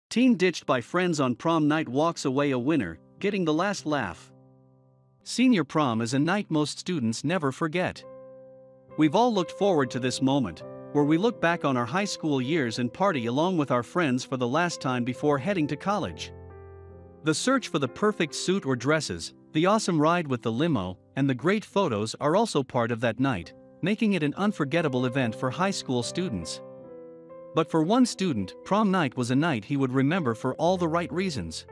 Teen ditched by friends on prom night walks away a winner, getting the last laugh. Senior prom is a night most students never forget. We've all looked forward to this moment, where we look back on our high school years and party along with our friends for the last time before heading to college. The search for the perfect suit or dresses, the awesome ride with the limo, and the great photos are also part of that night, making it an unforgettable event for high school students. But for one student, prom night was a night he would remember for all the right reasons.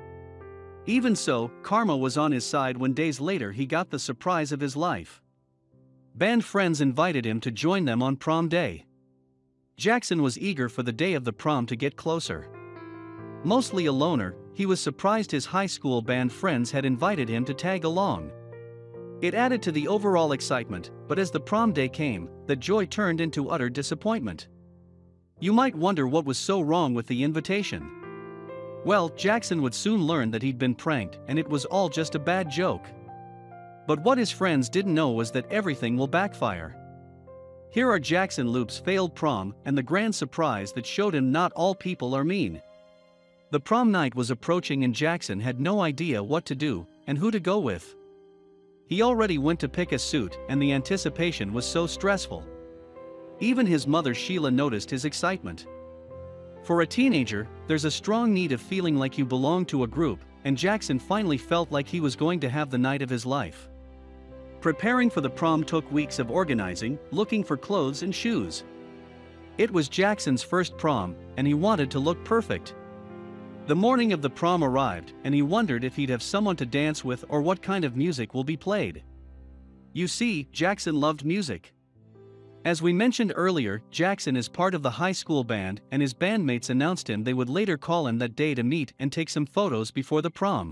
Even so, karma was on his side when days later he got the surprise of his life. Band friends invited him to join them on prom day. Jackson was eager for the day of the prom to get closer. Mostly a loner, he was surprised his high school band friends had invited him to tag along. It added to the overall excitement, but as the prom day came, the joy turned into utter disappointment. You might wonder what was so wrong with the invitation. Well, Jackson would soon learn that he'd been pranked and it was all just a bad joke. But what his friends didn't know was that everything will backfire. Here are Jackson Loop's failed prom and the grand surprise that showed him not all people are mean. The prom night was approaching and Jackson had no idea what to do and who to go with. He already went to pick a suit and the anticipation was so stressful. Even his mother Sheila noticed his excitement. For a teenager, there's a strong need of feeling like you belong to a group, and Jackson finally felt like he was going to have the night of his life. Preparing for the prom took weeks of organizing, looking for clothes and shoes. It was Jackson's first prom, and he wanted to look perfect. The morning of the prom arrived, and he wondered if he'd have someone to dance with or what kind of music will be played. You see, Jackson loved music. As we mentioned earlier, Jackson is part of the high school band and his bandmates announced him they would later call him that day to meet and take some photos before the prom.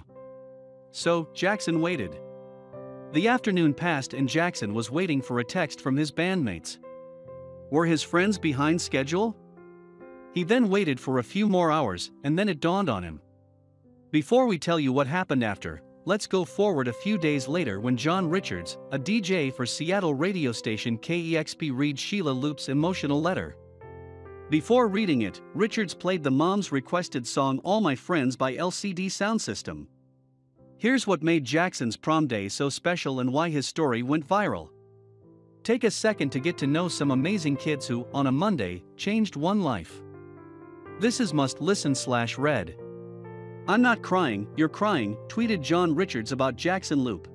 So, Jackson waited. The afternoon passed and Jackson was waiting for a text from his bandmates. Were his friends behind schedule? He then waited for a few more hours and then it dawned on him. Before we tell you what happened after, let's go forward a few days later when John Richards, a DJ for Seattle radio station KEXP, read Sheila Loop's emotional letter. Before reading it, Richards played the mom's requested song All My Friends by LCD Soundsystem. Here's what made Jackson's prom day so special and why his story went viral. Take a second to get to know some amazing kids who, on a Monday, changed one life. This is Must Listen/Read. "I'm not crying, you're crying," tweeted John Richards about Jackson Loop.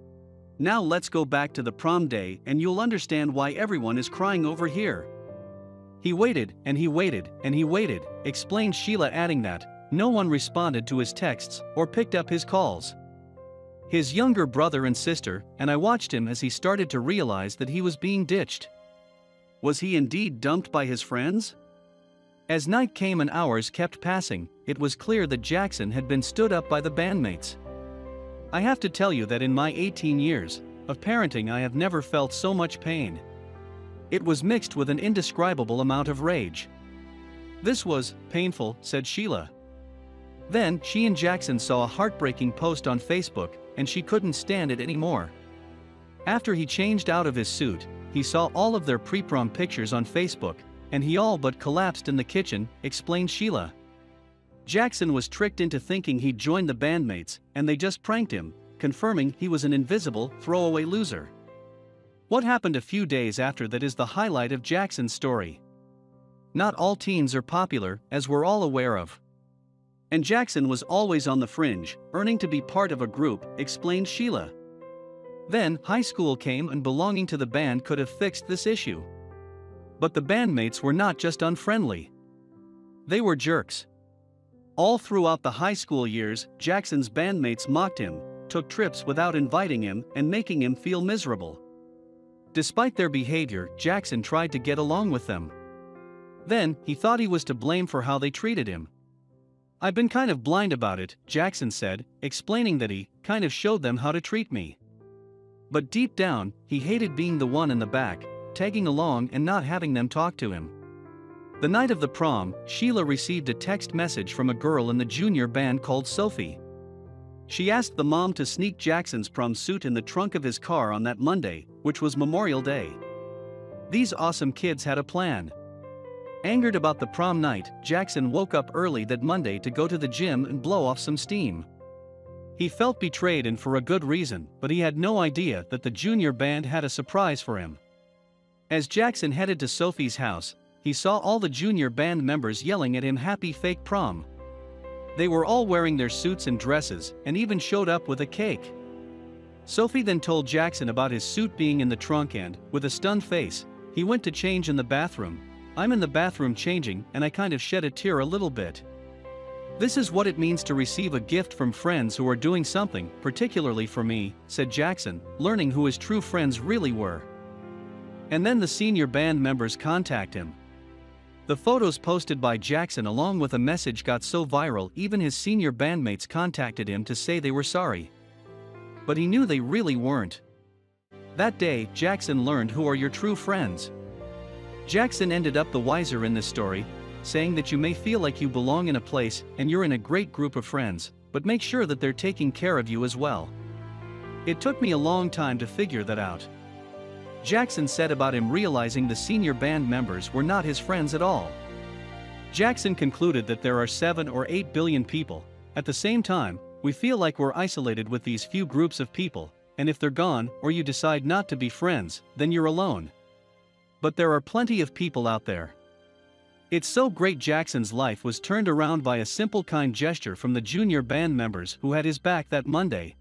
Now let's go back to the prom day and you'll understand why everyone is crying over here. He waited, and he waited, and he waited, explained Sheila, adding that no one responded to his texts or picked up his calls. His younger brother and sister, and I watched him as he started to realize that he was being ditched. Was he indeed dumped by his friends? As night came and hours kept passing, it was clear that Jackson had been stood up by the bandmates. I have to tell you that in my 18 years of parenting I have never felt so much pain. It was mixed with an indescribable amount of rage. "This was painful," said Sheila. Then, she and Jackson saw a heartbreaking post on Facebook, and she couldn't stand it anymore. After he changed out of his suit, he saw all of their pre-prom pictures on Facebook, and he all but collapsed in the kitchen, explained Sheila. Jackson was tricked into thinking he'd joined the bandmates, and they just pranked him, confirming he was an invisible, throwaway loser. What happened a few days after that is the highlight of Jackson's story. Not all teens are popular, as we're all aware of. And Jackson was always on the fringe, earning to be part of a group, explained Sheila. Then, high school came and belonging to the band could have fixed this issue. But the bandmates were not just unfriendly. They were jerks. All throughout the high school years, Jackson's bandmates mocked him, took trips without inviting him, and making him feel miserable. Despite their behavior, Jackson tried to get along with them. Then, he thought he was to blame for how they treated him. "I've been kind of blind about it," Jackson said, explaining that he kind of showed them how to treat me. But deep down, he hated being the one in the back, tagging along and not having them talk to him. The night of the prom, Sheila received a text message from a girl in the junior band called Sophie. She asked the mom to sneak Jackson's prom suit in the trunk of his car on that Monday, which was Memorial Day. These awesome kids had a plan. Angered about the prom night, Jackson woke up early that Monday to go to the gym and blow off some steam. He felt betrayed, and for a good reason, but he had no idea that the junior band had a surprise for him. As Jackson headed to Sophie's house, he saw all the junior band members yelling at him happy fake prom. They were all wearing their suits and dresses, and even showed up with a cake. Sophie then told Jackson about his suit being in the trunk and, with a stunned face, he went to change in the bathroom. "I'm in the bathroom changing and I kind of shed a tear a little bit. This is what it means to receive a gift from friends who are doing something, particularly for me," said Jackson, learning who his true friends really were. And then the senior band members contact him. The photos posted by Jackson along with a message got so viral even his senior bandmates contacted him to say they were sorry. But he knew they really weren't. That day, Jackson learned who are your true friends. Jackson ended up the wiser in this story, saying that you may feel like you belong in a place and you're in a great group of friends, but make sure that they're taking care of you as well. "It took me a long time to figure that out." Jackson said about him realizing the senior band members were not his friends at all. Jackson concluded that there are 7 or 8 billion people. At the same time, we feel like we're isolated with these few groups of people, and if they're gone or you decide not to be friends, then you're alone. But there are plenty of people out there. It's so great. Jackson's life was turned around by a simple kind gesture from the junior band members who had his back that Monday.